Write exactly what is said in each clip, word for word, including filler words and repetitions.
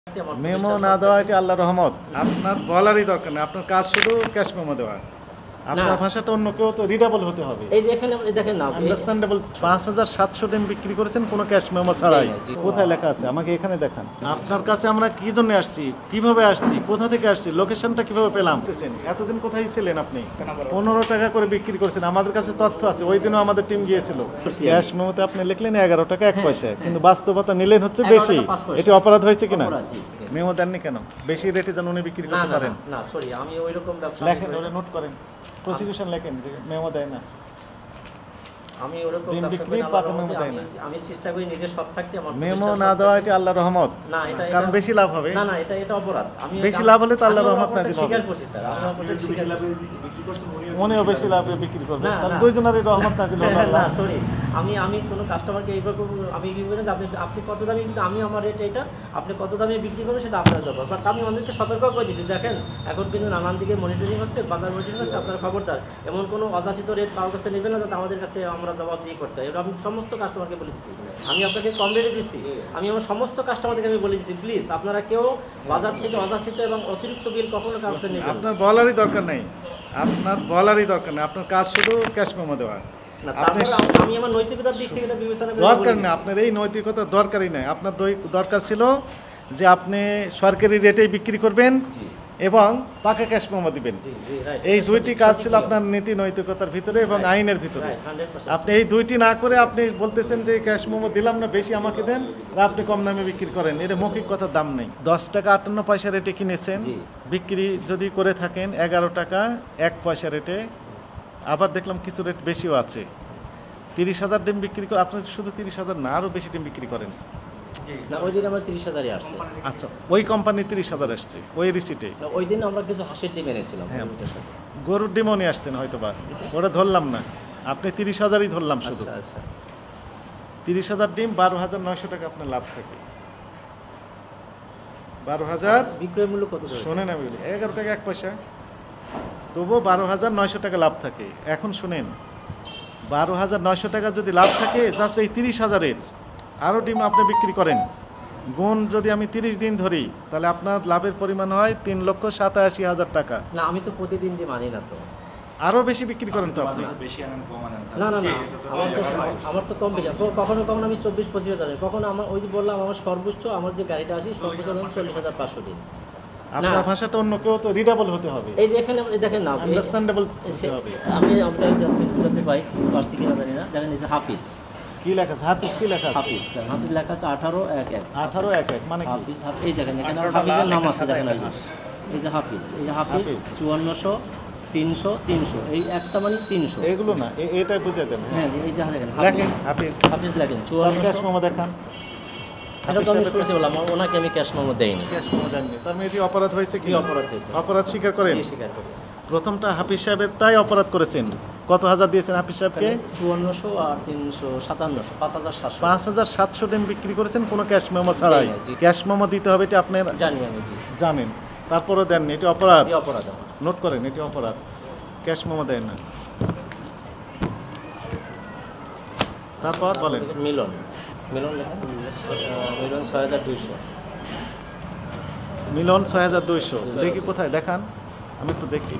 Memo না দেওয়া এটা আল্লাহর রহমত। আপনার বলারই দরকার নেই, আপনার কাজ শুধু ক্যাশ মেমো দেওয়া। আপনার ভাষাটা অন্য কেউ তো রিডেবল হতে হবে। এই যে এখানে দেখেন না, আন্ডারস্ট্যান্ডেবল। পাঁচ হাজার সাতশো দিন বিক্রি করেছেন কোনো ক্যাশ মেমো ছাড়াই। কোথায় লেখা আছে আমাকে এখানে দেখান। আপনার কাছে আমরা কি জন্য আসছি, কিভাবে আসছি, কোথা থেকে আসছি, লোকেশনটা কিভাবে পেলাম। এতদিন কোথায় ছিলেন আপনি? পনেরো টাকা করে বিক্রি করছেন, আমাদের কাছে তথ্য আছে। ওই দিনও আমাদের টিম গিয়েছিল। ক্যাশ মেমোতে আপনি লিখলেন এগারো টাকা এক পয়সায়, কিন্তু বাস্তবতা নিলেন হচ্ছে বেশি। এটি অপরাধ হয়েছে কিনা? মেমো দেননি কেন? বেশি রেটে যেন উনি বিক্রি করতে পারেন। না সরি, আমি ওই রকম ব্যবসা লেখেন, ওটা নোট করেন, প্রসিকিউশন লেখেন যে মেমো দেয় না। আমি ওরকম ব্যবসা করি না, আমি চেষ্টা করি নিজে সৎ থাকতে। আমার মেমো না দেওয়া এটা আল্লাহর রহমত। না এটা কারণ বেশি লাভ হবে। না না এটা এটা অপরাধ। আমি বেশি লাভ হলে তো আল্লাহর রহমত নাজিল হবে। স্বীকার করছি স্যার, আমি আপনাদের স্বীকার করছি। মনেও বেশি লাভে বিক্রি করবে, তাহলে দুইজনেরই রহমত নাজিল হবে। না সরি, আমি আমি কোনো কাস্টমারকে এইরকম আমি কি বলেন যে আপনি আপনি কত দামে, কিন্তু আমি আমার রেট এটা, আপনি কত দামে বিক্রি করবেন সেটা আপনার ব্যাপার। বাট আমি অনেককে সতর্ক করে দিচ্ছি, দেখেন এখন কিন্তু নানান দিকে মনিটরিং হচ্ছে, বাজার মনিটরিং হচ্ছে, আপনার খবরদার এমন কোনো অযাচিত রেট কারোর কাছে নেবেন না যাতে আমাদের কাছে আমরা জবাব দিয়ে করতে হয়। এটা আমি সমস্ত কাস্টমারকে বলে দিচ্ছি। আমি আপনাকে কম রেটে দিচ্ছি, আমি আমার সমস্ত কাস্টমারদেরকে আমি বলে দিচ্ছি, প্লিজ আপনারা কেউ বাজার থেকে অযাচিত এবং অতিরিক্ত বিল কখনো কারোর কাছে নেবেন। আপনার বলারই দরকার নেই, আপনার বলারই দরকার নেই। আপনার কাজ শুধু ক্যাশ মেমো দেওয়া। আমি আমার নৈতিকতার দিক থেকে বিবেচনা করি দরকার নেই, আপনার এই নৈতিকতা দরকারই নাই। আপনার দরকার ছিল যে আপনি সরকারি রেটেই বিক্রি করবেন এবং পাকা ক্যাশ মেমো দিবেন। এই দুইটি কাজ ছিল আপনার নীতি নৈতিকতার ভিতরে এবং আইনের ভিতরে। আপনি এই দুইটি না করে আপনি বলতেছেন যে ক্যাশ মেমো দিলাম না, বেশি আমাকে দেন, আর আপনি কম দামে বিক্রি করেন। এটা মৌখিক কথার দাম নেই। দশ টাকা আটান্ন পয়সা রেটে কিনেছেন, বিক্রি যদি করে থাকেন এগারো টাকা এক পয়সা রেটে, আবার দেখলাম কিছু রেট বেশিও আছে। তিরিশ হাজার ডিম বিক্রি করে, আপনি শুধু তিরিশ হাজার না আরও বেশি ডিম বিক্রি করেন। না ওই দিন আমরা তিরিশ হাজারই আসছে। আচ্ছা, ওই কোম্পানি তিরিশ হাজার আসছে ওই রিসিটে। ওই দিন আমরা কিছু হাঁসের ডিম এনেছিলাম। হ্যাঁ, গরুর ডিমও নিয়ে আসছেন হয়তো বা, ওটা ধরলাম না। আপনি তিরিশ হাজারই ধরলাম শুধু। আচ্ছা, তিরিশ হাজার ডিম বারো হাজার নয়শো টাকা আপনার লাভ থাকে। বারো হাজার বিক্রয় মূল্য কত? শোনেন, আমি বলি এগারো টাকা এক পয়সা, তবুও বারো হাজার নয়শো টাকা লাভ থাকে। এখন শুনেন, বারো হাজার নয়শো টাকা যদি লাভ থাকে, জাস্ট এই তিরিশ হাজারের আরও ডিম আপনি বিক্রি করেন, গুণ যদি আমি তিরিশ দিন ধরি, তাহলে আপনার লাভের পরিমাণ হয় তিন লক্ষ সাতাশি হাজার টাকা। না আমি তো প্রতিদিন ডিম আনি না, তো আরও বেশি বিক্রি করেন তো আপনি। না না না আমার তো আমার তো কম বেশি, কখনো কখনো আমি চব্বিশ পঁচিশ হাজার, কখনো আমার ওই যে বললাম আমার সর্বোচ্চ আমার যে গাড়িটা আছে সর্বোচ্চ চল্লিশ হাজার পাঁচশো দিন। আপনার ভাষাটা অন্য কেউ তো রিডেবল হতে হবে। এই যে এখানে দেখেন না, আন্ডারস্ট্যান্ডেবল হতে হবে। আমি আমরা বুঝাতে পাই পাঁচ থেকে জানি না, দেখেন এই যে হাফিজ কি লেখা আছে? হাফিজ কি লেখা আছে? হাফিজ হাফিজ লেখা আছে আঠারো এক এক আঠারো এক এক মানে হাফিজ। এই দেখেন এখানে হাফিজের নাম আছে, দেখেন এই যে হাফিজ, এই যে হাফিজ চুয়ান্নশো তিনশো তিনশো, এই একটা মানে তিনশো, এগুলো না, এটাই বুঝে দেন। হ্যাঁ এই যে দেখেন হাফিজ হাফিজ লেখেন চুয়ান্নশো মেমো দেখান। এটা তো আমি শুনতে বললাম, ওনাকে আমি ক্যাশ মেমো দেইনি। ক্যাশ মেমো দেননি, তার মানে এটি অপরাধ হয়েছে। কি অপরাধ হয়েছে? অপরাধ স্বীকার করেন? স্বীকার করি। প্রথমটা হাফিজ সাহেবেরটাই অপরাধ করেছেন। কত হাজার দিয়েছেন হাফিজ সাহেবকে? চুয়ান্নশো আর তিনশো সাতান্নশো, পাঁচ হাজার সাতশো। পাঁচ হাজার সাতশো দিন বিক্রি করেছেন কোনো ক্যাশ মেমো ছাড়াই। ক্যাশ মেমো দিতে হবে, এটি আপনি জানি আমি জি জানেন, তারপরেও দেননি, এটি অপরাধ। অপরাধ নোট করেন, এটি অপরাধ। ক্যাশ মেমো দেয় না। তারপর বলেন। মিলন মিলন লেখা মিলন ছয় হাজার দুইশো। মিলন ছয় হাজার দুইশো দেখি কোথায় দেখান, আমি একটু দেখি।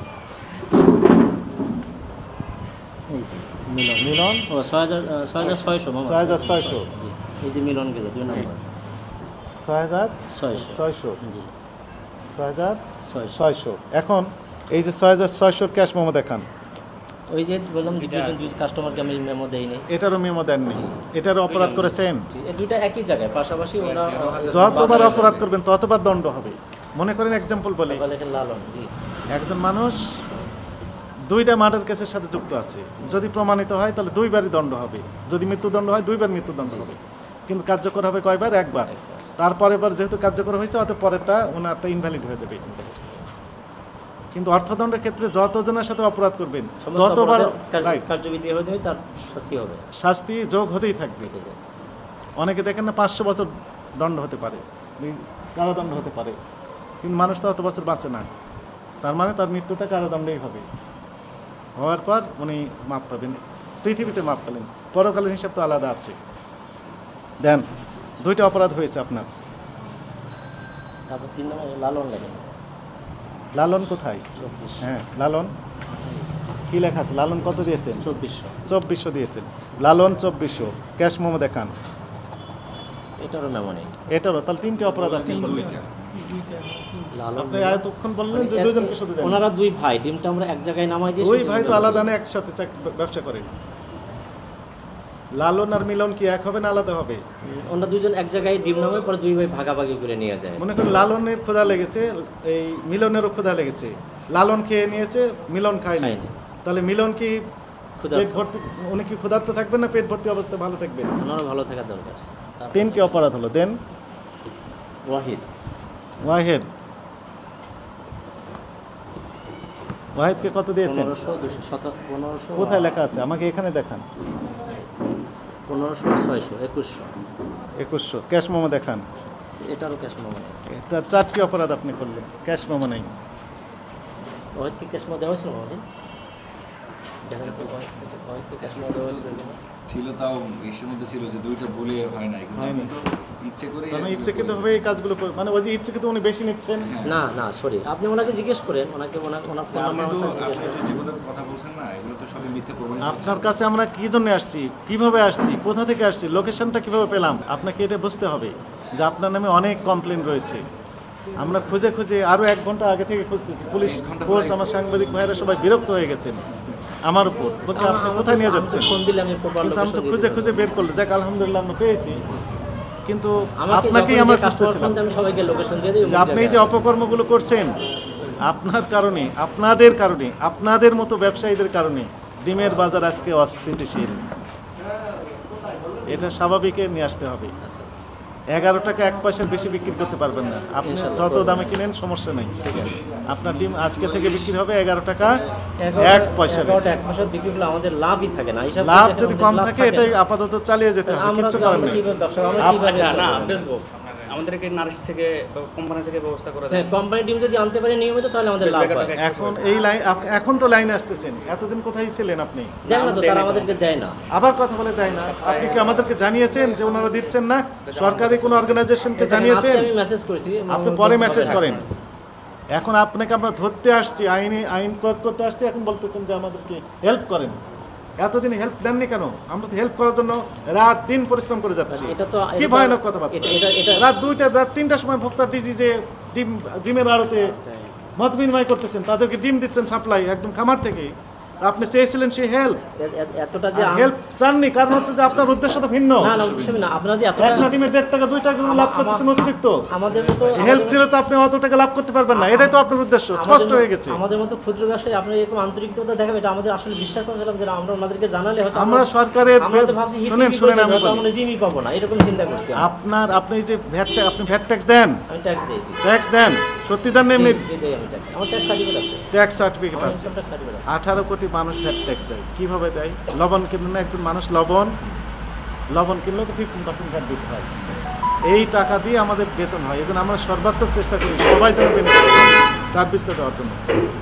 মিলন মিলন ও ছয় হাজার ছয় হাজার ছয়শো ছয় হাজার ছয়শো এই যে মিলন গেল দুই নম্বর ছয় হাজার ছয়শো ছয়শো জি ছয় হাজার ছয়শো। এখন এই যে ছয় হাজার ছয়শোর ক্যাশ মেমো দেখান। ওই যে বললাম দুই কাস্টমারকে আমি মেমো দেইনি, এটারও মেমো দেননি, এটারও অপরাধ করেছেন। এই দুইটা একই জায়গায় পাশাপাশি, ওরা যতবার অপরাধ করবেন ততবার দণ্ড হবে। মনে করেন এক্সাম্পল বলি, লালন জি একজন মানুষ দুইটা মার্ডার কেসের সাথে যুক্ত আছে, যদি প্রমাণিত হয় তাহলে দুইবারই দণ্ড হবে। যদি মৃত্যুদণ্ড হয় দুইবার মৃত্যুদণ্ড হবে, কিন্তু কার্যকর হবে কয়বার? একবার। তারপরে এবার যেহেতু কার্যকর হয়েছে, অত পরেরটা ওনারটা ইনভ্যালিড হয়ে যাবে। কিন্তু অর্থদণ্ডের ক্ষেত্রে যতজনের সাথে অপরাধ করবেন ততবার কার্যবিধি হবে, তার শাস্তি হবে, শাস্তি যোগ হতেই থাকবে। অনেকে দেখেন না পাঁচশো বছর দণ্ড হতে পারে, কারাদণ্ড হতে পারে, কিন্তু মানুষ তো অত বছর বাঁচে না। তার মানে তার মৃত্যুটা কারাদণ্ডেই হবে। হওয়ার পর উনি মাপ পাবেন, পৃথিবীতে মাপ পেলেন, পরকালীন হিসাব তো আলাদা আছে। দেন দুইটা অপরাধ হয়েছে আপনার। তারপর তিন নম্বর লালন লেখেন। লালন কোথায়? চব্বিশ। হ্যাঁ লালন কি লেখা আছে? লালন কত দিয়েছেন? চব্বিশশো। চব্বিশশো দিয়েছেন। লালন চব্বিশশো, ক্যাশ মোমো দেখান। এটারও মেমো নেই। এটারও তাহলে তিনটে অপরাধ আপনি করলেন। আপনি এতক্ষণ বললেন যে দুইজনকে শুধু দেন। ওনারা দুই ভাই, ডিমটা আমরা এক জায়গায় নামাই দিয়েছি। দুই ভাই তো আলাদা না, একসাথে ব্যবসা করেন। লালন আর মিলন কি এক হবে না আলাদা হবে? ওনারা দুইজন এক জায়গায় ডিম নামে, পরে দুই ভাই ভাগাভাগি করে নিয়ে যায়। মনে করেন লালনের ক্ষুধা লেগেছে, এই মিলনেরও ক্ষুধা লেগেছে, লালন খেয়ে নিয়েছে, মিলন খায়নি, তাহলে মিলন কি পেট ভর্তি, উনি কি ক্ষুধার্ত থাকবেন না পেট ভর্তি অবস্থায় ভালো থাকবেন? ওনারও ভালো থাকা দরকার। তিনটি অপরাধ হলো। দেন ওয়াহিদ। ওয়াহিদ, ওয়াহিদকে কত দিয়েছেন? পনেরোশো দুশো সতেরো। পনেরোশো কোথায় লেখা আছে? আমাকে এখানে দেখান। পনেরোশো ছয়শো একুশশো। একুশশো, ক্যাশ মোমো দেখান। এটারও ক্যাশ মোমো নেই। তার চারটি অপরাধ আপনি করলেন, ক্যাশ মোমো নেই। ওয়াহিদকে ক্যাশ মোমো দেওয়া হয়েছিল? ওয়াহিদ দেখেন তো, ওয়াহিদকে ক্যাশ মোমো দেওয়া হয়েছিল কিনা? ছিল, তাও এর মধ্যে ছিল যে দুইটা বলে হয় নাই, হয়নি। ইচ্ছে করে মানে ইচ্ছাকৃতভাবে এই কাজগুলো করে, মানে ওই যে ইচ্ছাকৃত উনি বেশি নিচ্ছেন। না না সরি, আপনি ওনাকে জিজ্ঞেস করেন, ওনাকে ওনার ওনার ফোন আপনি নাম্বার তো আছে, জিজ্ঞেস আপনি করেন। যেগুলো কথা বলছেন না, এগুলো তো সবই মিথ্যে প্রমাণ। আপনার কাছে আমরা কি জন্য আসছি, কিভাবে আসছি, কোথা থেকে আসছি, লোকেশনটা কিভাবে পেলাম, আপনাকে এটা বুঝতে হবে যে আপনার নামে অনেক কমপ্লেন রয়েছে। আমরা খুঁজে খুঁজে আরও এক ঘন্টা আগে থেকে খুঁজতেছি, পুলিশ ফোর্স, আমার সাংবাদিক ভাইয়েরা সবাই বিরক্ত হয়ে গেছেন আমার উপর, বলছে আপনি কোথায় নিয়ে যাচ্ছেন। ফোন দিলে আমি প্রপার কিন্তু আমি তো লোকেশন খুঁজে খুঁজে বের করলে, যাক আলহামদুলিল্লাহ আমরা পেয়েছি, কিন্তু আপনাকেই আমরা খুঁজতেছিলাম আমি সবাইকে লোকেশন দিয়ে দিই। যে আপনি যে অপকর্মগুলো করছেন, আপনার কারণে, আপনাদের কারণে, আপনাদের মতো ব্যবসায়ীদের কারণে ডিমের বাজার আজকে অস্থিতিশীল। এটা স্বাভাবিকে নিয়ে আসতে হবে। এগারো টাকা এক পয়সার বেশি বিক্রি করতে পারবেন না, আপনি যত দামে কিনেন সমস্যা নেই। আপনার ডিম আজকে থেকে বিক্রি হবে এগারো টাকা এক পয়সা। এক পয়সা বিক্রি করলে আমাদের লাভই থাকে না। লাভ যদি কম থাকে এটাই আপাতত চালিয়ে যেতে হবে, কিছু করার নেই। আচ্ছা না বেচবো, আমাদেরকে নারিশ থেকে কোম্পানি থেকে ব্যবস্থা করে দেয়। হ্যাঁ, কোম্পানি ডিম যদি আনতে পারে নিয়মিত, তাহলে আমাদের লাভ হয়। এখন এই লাইন, এখন তো লাইনে আসতেছেন, এতদিন কোথায় ছিলেন আপনি? দেয় না তো, তারা আমাদেরকে দেয় না। আবার কথা বলে দেয় না। আপনি কি আমাদেরকে জানিয়েছেন যে ওনারা দিচ্ছেন না? সরকারি কোনো অর্গানাইজেশনকে জানিয়েছেন? আমি মেসেজ করেছি, আপনি পরে মেসেজ করেন। এখন আপনাকে আমরা ধরতে আসছি, আইনে আইন প্রয়োগ করতে আসছি, এখন বলতেছেন যে আমাদেরকে হেল্প করেন। এতদিন হেল্প দেননি কেন? আমরা তো হেল্প করার জন্য রাত দিন পরিশ্রম করে যাচ্ছি। এটা তো কি ভয়ানক কথাবার্তা। রাত দুইটা, রাত তিনটার সময় ভোক্তা ডিজি যে ডিম, ডিমের আড়তে মত বিনিময় করতেছেন, তাদেরকে ডিম দিচ্ছেন সাপ্লাই একদম খামার থেকে। আপনি চেয়েছিলেন সেই হেল্প, এতটা যে হেল্প চাননি, কারণ হচ্ছে যে আপনার উদ্দেশ্য তো ভিন্ন। না না উদ্দেশ্য না, আপনারা যে এতটা একটা ডিমে দেড় টাকা দুই টাকা লাভ করতেছেন অতিরিক্ত। আমাদের মতো হেল্প দিলে তো আপনি অত টাকা লাভ করতে পারবেন না, এটাই তো আপনার উদ্দেশ্য, স্পষ্ট হয়ে গেছে। আমাদের মতো ক্ষুদ্র ব্যবসায়ী আপনারা এরকম আন্তরিকতা দেখাবে, এটা আমাদের আসলে বিশ্বাস করেছিলাম যে আমরা ওনাদেরকে জানালে হয়তো আমরা সরকারের, আমরা তো ভাবছি শুনেন শুনেন আমি বলি, আমরা ডিমই পাবো না, এরকম চিন্তা করছি। আপনার আপনি যে ভ্যাট, আপনি ভ্যাট ট্যাক্স দেন? আমি ট্যাক্স দিয়েছি। ট্যাক্স দেন? সত্যি দেন না এমনি? দিই আমি ট্যাক্স, আমার ট্যাক্স সার্টিফিকেট আছে। ট্যাক্স সার্টিফিকেট আছে। ট্যাক্স সার্টিফিকেট আছে। আঠারো কোটি মানুষ ভ্যাট ট্যাক্স দেয়। কিভাবে দেয়? লবণ কিনলে না একজন মানুষ, লবণ লবণ কিনলেও তো ফিফটিন পার্সেন্ট ভ্যাট দিতে হয়। এই টাকা দিয়ে আমাদের বেতন হয়, এই জন্য আমরা সর্বাত্মক চেষ্টা করি সবাই যেন বেনিফিট পায় সার্ভিসটা দেওয়ার জন্য।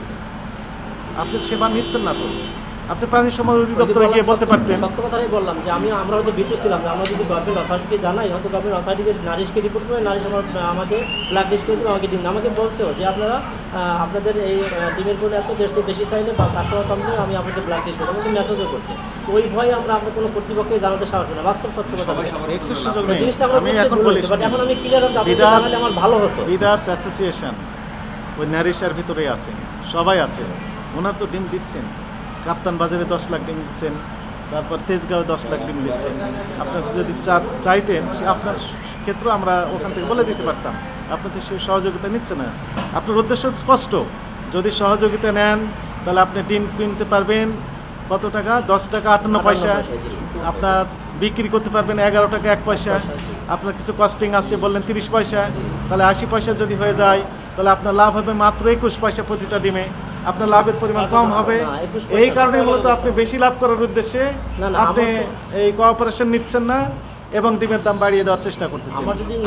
আপনি সেবা নিচ্ছেন না তো, আপনি প্রাণী সম্পদ অধিদপ্তরে গিয়ে বলতে পারতেন। সত্য কথাই বললাম যে আমি আমরা হয়তো ভীত ছিলাম যে আমরা যদি গভর্নমেন্ট অথরিটিকে জানাই, হয়তো গভর্নমেন্ট অথরিটিকে নারিশকে রিপোর্ট করে, নারিশ আমার আমাকে ব্ল্যাক লিস্ট করে দেবে, আমাকে ডিম আমাকে বলছেও যে আপনারা আপনাদের এই ডিমের পরে এত দেড়শো বেশি চাইলে বা কাস্টমার কম দিলে আমি আপনাকে ব্ল্যাক লিস্ট করবো, আমাকে মেসেজও করছে। তো ওই ভয়ে আমরা আপনার কোনো কর্তৃপক্ষকে জানাতে সাহস না, বাস্তব সত্য কথা। জিনিসটা আমরা বুঝতে ভুলেছি, বাট এখন আমি ক্লিয়ার হতে আপনাকে জানালে আমার ভালো হতো। লিডার্স অ্যাসোসিয়েশন ওই নারিশার ভিতরেই আছে, সবাই আছে, ওনার তো ডিম দিচ্ছেন। কাপ্তান বাজারে দশ লাখ ডিম দিচ্ছেন, তারপর তেজগাঁও দশ লাখ ডিম দিচ্ছেন। আপনার যদি চাইতেন আপনার ক্ষেত্র আমরা ওখান থেকে বলে দিতে পারতাম, আপনি তো সেই সহযোগিতা নিচ্ছে না। আপনার উদ্দেশ্য স্পষ্ট, যদি সহযোগিতা নেন তাহলে আপনি ডিম কিনতে পারবেন কত টাকা? দশ টাকা আটান্ন পয়সা। আপনার বিক্রি করতে পারবেন এগারো টাকা এক পয়সা। আপনার কিছু কস্টিং আছে বললেন তিরিশ পয়সা, তাহলে আশি পয়সা যদি হয়ে যায় তাহলে আপনার লাভ হবে মাত্র একুশ পয়সা প্রতিটা ডিমে। আপনার লাভের পরিমাণ কম হবে, এই কারণে মূলত আপনি বেশি লাভ করার উদ্দেশ্যে আপনি এই কোঅপারেশন নিচ্ছেন না এবং ডিমের দাম বাড়িয়ে দেওয়ার চেষ্টা করতেছেন।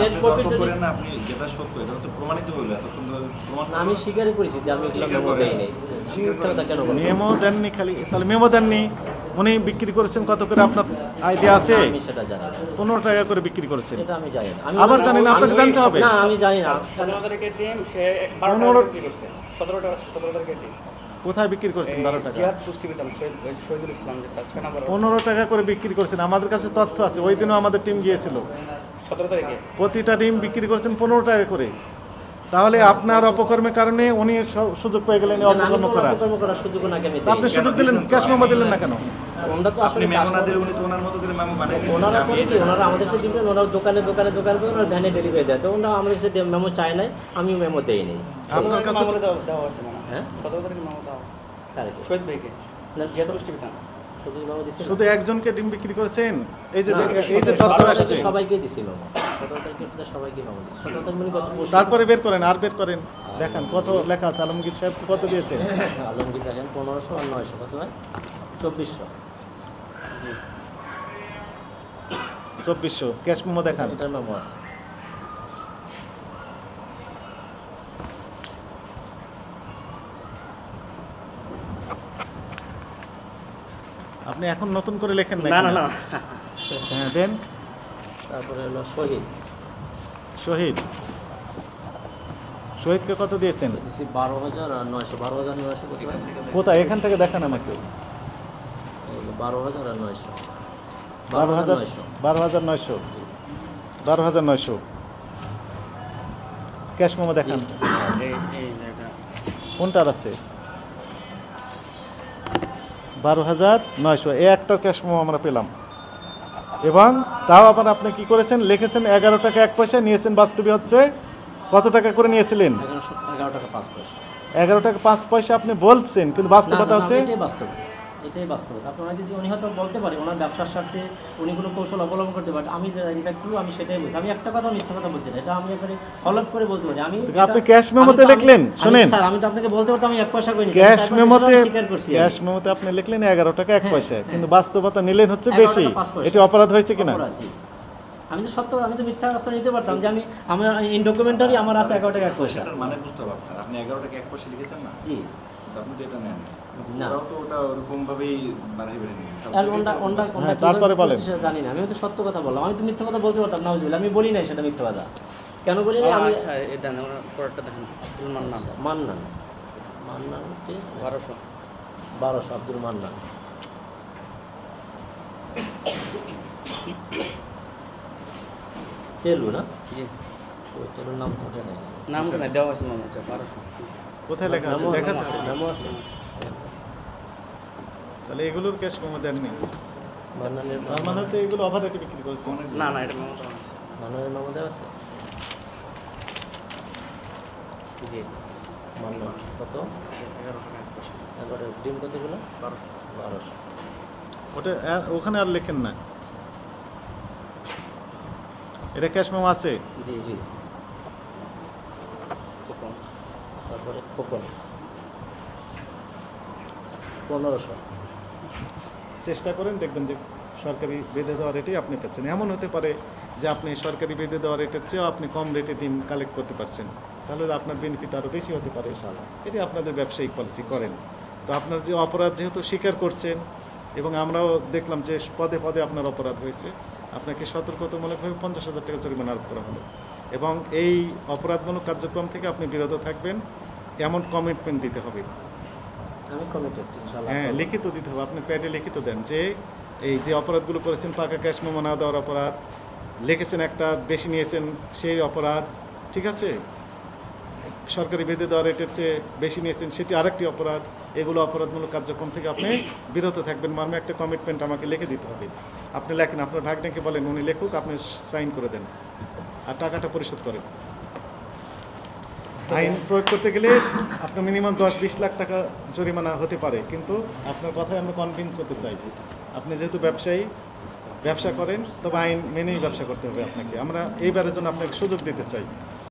আমি স্বীকারই করেছি যে আমি মেমো দেননি, খালি তাহলে মেমো দেননি, উনি বিক্রি করেছেন কত করে আপনার আইডিয়া আছে? আমি সেটা জানি না। পনেরো টাকা করে বিক্রি করেছেন। এটা আমি জানি না। আমি আবার জানেন না, আপনাকে জানতে হবে। না আমি জানি না। পনেরো তারিখের টিম সে বারো পনেরো টাকা বিক্রি করছে, সতেরো টাকা সতেরো তারিখের টিম কোথায় বিক্রি করছেন বারো টাকা? জিহাদ পুষ্টিবিতান শহীদুল ইসলাম যেটা ছয় নম্বর পনেরো টাকা করে বিক্রি করছেন, আমাদের কাছে তথ্য আছে। ওই দিনও আমাদের টিম গিয়েছিল। সতেরো তারিখে প্রতিটা ডিম বিক্রি করছেন পনেরো টাকা করে। তাহলে আপনার অপকর্মের কারণে উনি সু- সুযোগ পেয়ে গেলেন এই অপকর্ম করার। অপকর্ম করার সুযোগ ওনাকে আমি তা আপনি দেই। সুযোগ দিলেন, ক্যাশ মেমো দিলেন না কেন? ওনারা তো আপনি আসলে মেমো না কাজ দিলে উনি তো ওনার মতো করে মেমো বানিয়ে দিয়েছেন ওনারা যে আমি করে কি, এটা- ওনারা আমাদের সাথে ডিম ওনারা দোকানে দোকানে দোকানে তো ওনারা ভ্যানে ডেলিভারি দেয়, তো ওনারা আমাদের সাথে মেমো চায় নাই, আমিও মেমো দেই নাই। আপনার কাছে মামলা দেওয়া দেওয়া হয়েছে মানে হ্যাঁ সতেরো তারিখে মামলা দেওয়া হয়েছে কারেক্ট। শহীদ ভাইকে না, জিহাদ পুষ্টিবিতান শুধু মেমো দিছি শুধু একজনকে ডিম বিক্রি করেছেন? এই যে না, দেখ- এই যে তথ্য সতেরো আসছে, তারিখে সবাইকে দিছি মেমো। সতেরো তারিখে আপনাদের সবাইকে মেমো দিছি। সতেরো তারিখ মানে গত পরশু। তারপরে বের করেন, আর বের করেন, দেখান কত লেখা আছে। আলমগীর সাহেব কত দিয়েছেন? আলমগীর দেখেন পনেরোশো আর নয়শো কত হয়? চব্বিশশো। চব্বিশশো। ক্যাশ মেমো দেখান। এটার মেমো আছে। আপনি এখন নতুন করে লেখেন না না না হ্যাঁ দেন। তারপরে হলো শহীদ শহীদ, শহীদকে কত দিয়েছেন? দিছি বারো হাজার আর নয়শো। বারো হাজার নয়শো কত হয়? কোথায়? এখান থেকে দেখান আমাকে। এই হলো বারো হাজার আর নয়শো। বারো হাজার নয়শো। বারো হাজার নয়শো বারো হাজার নয়শো ক্যাশ মেমো দেখান। এই এই এটা কোনটার আছে? বারো হাজার নয়শো। এই একটা ক্যাশ মেমো আমরা পেলাম। এবং তাও আবার আপনি কি করেছেন? লিখেছেন এগারো টাকা এক পয়সা, নিয়েছেন বাস্তবে হচ্ছে কত টাকা করে নিয়েছিলেন? এগারোশো এগারো টাকা পাঁচ পয়সা। এগারো টাকা পাঁচ পয়সা আপনি বলছেন, কিন্তু না, বাস্তবতা না, হচ্ছে এটাই বাস্তব, এটাই বাস্তব। আপনারা কি উনি হয়তো বলতে পারে ওনার ব্যবসার স্বার্থে উনি কোনো কৌশল অবলম্বন করতে পারে, আমি যে ইনফ্যাক্ট আমি সেটাই বলছি। আমি একটা কথা মিথ্যা কথা বলছি না, এটা আমি একেবারে ফলোআপ করে বলতে পারি। আমি আপনি ক্যাশ মেমোতে লিখলেন, শুনেন স্যার আমি তো আপনাকে বলতে পারতাম আমি এক পয়সা করে নিয়েছি, ক্যাশ মেমোতে স্বীকার করছি। ক্যাশ মেমোতে আপনি লিখলেন এগারো টাকা এক পয়সা, কিন্তু বাস্তবতা নিলেন হচ্ছে এগারো বেশি। টাকা পাঁচ পয়সা। এটি অপরাধ হয়েছে কিনা? অপরাধ, জি। আমি তো সত্য, আমি তো মিথ্যা রাস্তা নিতে পারতাম যে আমি আমার ইন ডকুমেন্টারি আমার আছে এগারো টাকা এক পয়সা। এটার মানে বুঝতে হবে আপনার। আপনি এগারো টাকা এক পয়সা লিখেছেন না, জি তো আপনি তো এটা নেন না। ওরাও তো ওটা ওরকম ভাবেই বাড়াই বেড়ে নিন আর ওনটা ওনটা ওনটা হ্যাঁ, কিভাবে তারপরে বলেন। করছে সেটা জানি না। আমি তো সত্য কথা বললাম, আমি তো মিথ্যা কথা বলতে পারতাম না, বুঝলি? আমি বলি নাই সেটা মিথ্যা কথা। কেন বলি নাই? আমি আচ্ছা এটা না ওরা পরেরটা দেখেন আব্দুল মান্নান আচ্ছা, মান্নান মান্নান কে? বারোশো বারোশো আব্দুল মান্নান। টেলু না? জি ওই টেলুর নাম তো জানি না। নাম তো নাই দেওয়া আছে মনে হচ্ছে বারোশো কোথায় লেখা আছে? নামও আছে, দেখাতে হবে। নামও আছে। তাহলে এগুলোর ক্যাশ মেমো দেননি, মান্নানের তার মানে হচ্ছে এগুলো ওভার রেটে বিক্রি করেছেন। না না এটা মেমো দেওয়া আছে মান্নানের নামও দেওয়া আছে। জি মান্নান কত? এগারো টাকা এক পয়সা এগারো। ডিম কতগুলো? বারোশো বারোশো। ওটা আর- ওখানে আর লেখেন না। এটা ক্যাশ মেমো আছে? জি জি। কুপন তারপরে খোকন পনেরোশো। চেষ্টা করেন, দেখবেন যে সরকারি বেঁধে দেওয়া রেটেই আপনি পাচ্ছেন। এমন হতে পারে যে আপনি সরকারি বেঁধে দেওয়া রেটের চেয়েও আপনি কম রেটে ডিম কালেক্ট করতে পারছেন, তাহলে আপনার বেনিফিট আরও বেশি হতে পারে। এটি আপনাদের ব্যবসায়িক পলিসি করেন। তো আপনার যে অপরাধ যেহেতু স্বীকার করছেন, এবং আমরাও দেখলাম যে পদে পদে আপনার অপরাধ হয়েছে, আপনাকে সতর্কতামূলকভাবে পঞ্চাশ হাজার টাকা জরিমানা আরোপ করা হলো। এবং এই অপরাধমূলক কার্যক্রম থেকে আপনি বিরত থাকবেন, এমন কমিটমেন্ট দিতে হবে। আমি কমিটেড ইনশাআল্লাহ। হ্যাঁ, লিখিত দিতে হবে। আপনি প্যাডে লিখিত দেন যে এই যে অপরাধগুলো করেছেন, পাকা ক্যাশ মেমো না দেওয়ার অপরাধ, লিখেছেন একটা বেশি নিয়েছেন সেই অপরাধ, ঠিক আছে? সরকারি বেঁধে দেওয়া রেটের চেয়ে বেশি নিয়েছেন সেটি আরেকটি অপরাধ। এগুলো অপরাধমূলক কার্যক্রম থেকে আপনি বিরত থাকবেন মর্মে একটা কমিটমেন্ট আমাকে লিখে দিতে হবে। আপনি লেখেন, আপনার ভাগ্নেকে বলেন উনি লেখুক, আপনি সাইন করে দেন আর টাকাটা পরিশোধ করেন। আইন প্রয়োগ করতে গেলে আপনার মিনিমাম দশ বিশ লাখ টাকা জরিমানা হতে পারে, কিন্তু আপনার কথায় আমরা কনভিন্স হতে চাই। আপনি যেহেতু ব্যবসায়ী, ব্যবসা করেন, তবে আইন মেনেই ব্যবসা করতে হবে আপনাকে। আমরা এইবারের জন্য আপনাকে সুযোগ দিতে চাই।